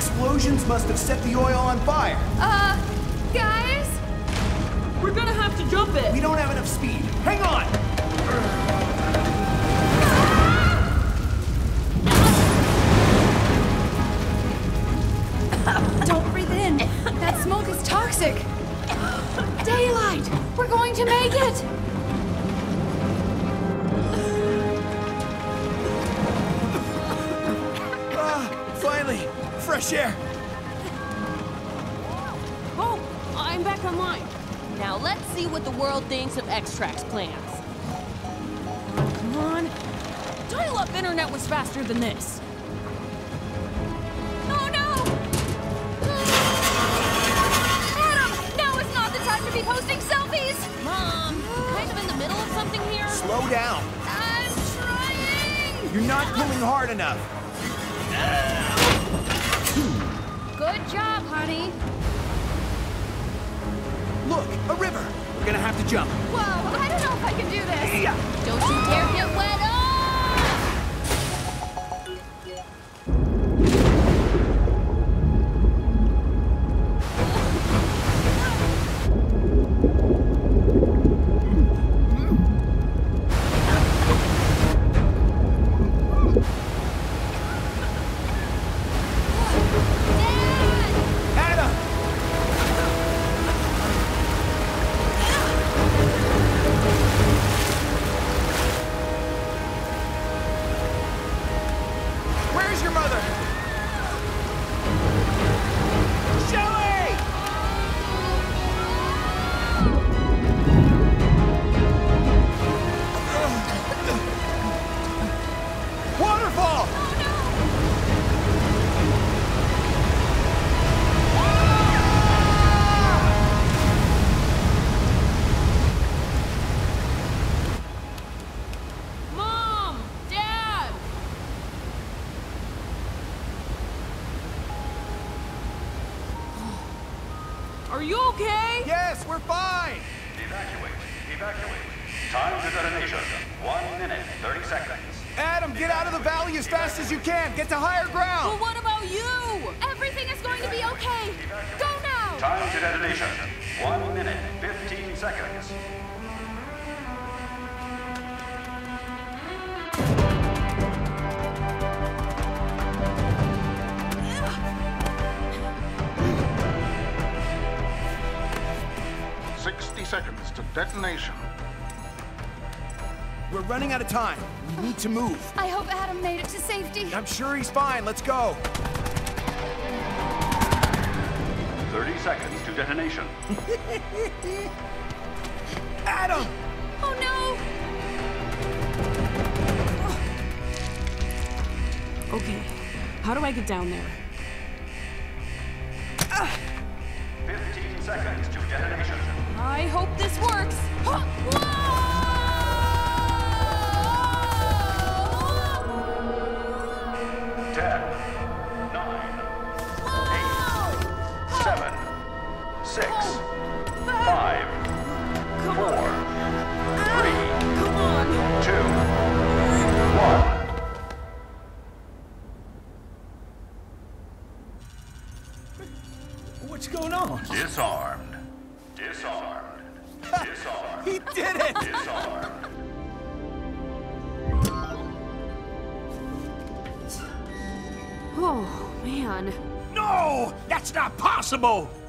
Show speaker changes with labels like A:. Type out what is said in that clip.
A: Explosions must have set the oil on fire.
B: Guys?
C: We're gonna have to jump it.
A: We don't have enough speed. Hang on!
B: Don't breathe in. That smoke is toxic. Daylight! We're going to make it!
A: Finally! Fresh air!
C: Oh, I'm back online. Now let's see what the world thinks of Extract's plans. Come on. Dial-up internet was faster than this.
B: Oh no! Adam! Now is not the time to be posting selfies!
C: Mom, you're kind of in the middle of something here.
A: Slow down!
B: I'm trying!
A: You're not pulling hard enough.
B: Good job, honey.
A: Look, a river. We're gonna have to jump.
B: Whoa, I don't know if I can do this.
A: Yeah.
B: Don't you dare get wet.
A: Where's your mother? Shelly! Waterfall!
C: Mom! Dad! Are you okay?
A: Yes, we're fine!
D: Evacuate. Evacuate. Time to detonation. 1 minute, 30 seconds.
A: Adam, get out of the valley as fast as you can! Get to higher
C: Well,
A: ground!
C: what about you?
B: Everything is going to be okay. Go now.
D: Time to detonation. 1 minute, 15 seconds.
E: Seconds to detonation.
A: We're running out of time. We need to move.
B: I hope Adam made it to safety.
A: I'm sure he's fine. Let's go.
D: 30 seconds to detonation.
A: Adam!
B: Oh no!
C: Okay, how do I get down there?
D: 15 seconds to detonation.
C: I hope this works. Huh, whoa!
D: 10, 9, 8, 7, 6, 5, 4, 3,
C: Come on.
D: 2, 1.
A: What's going on?
D: Disarmed. Disarmed. Disarmed.
A: He did it!
D: Disarmed.
C: Oh, man.
A: No! That's not possible!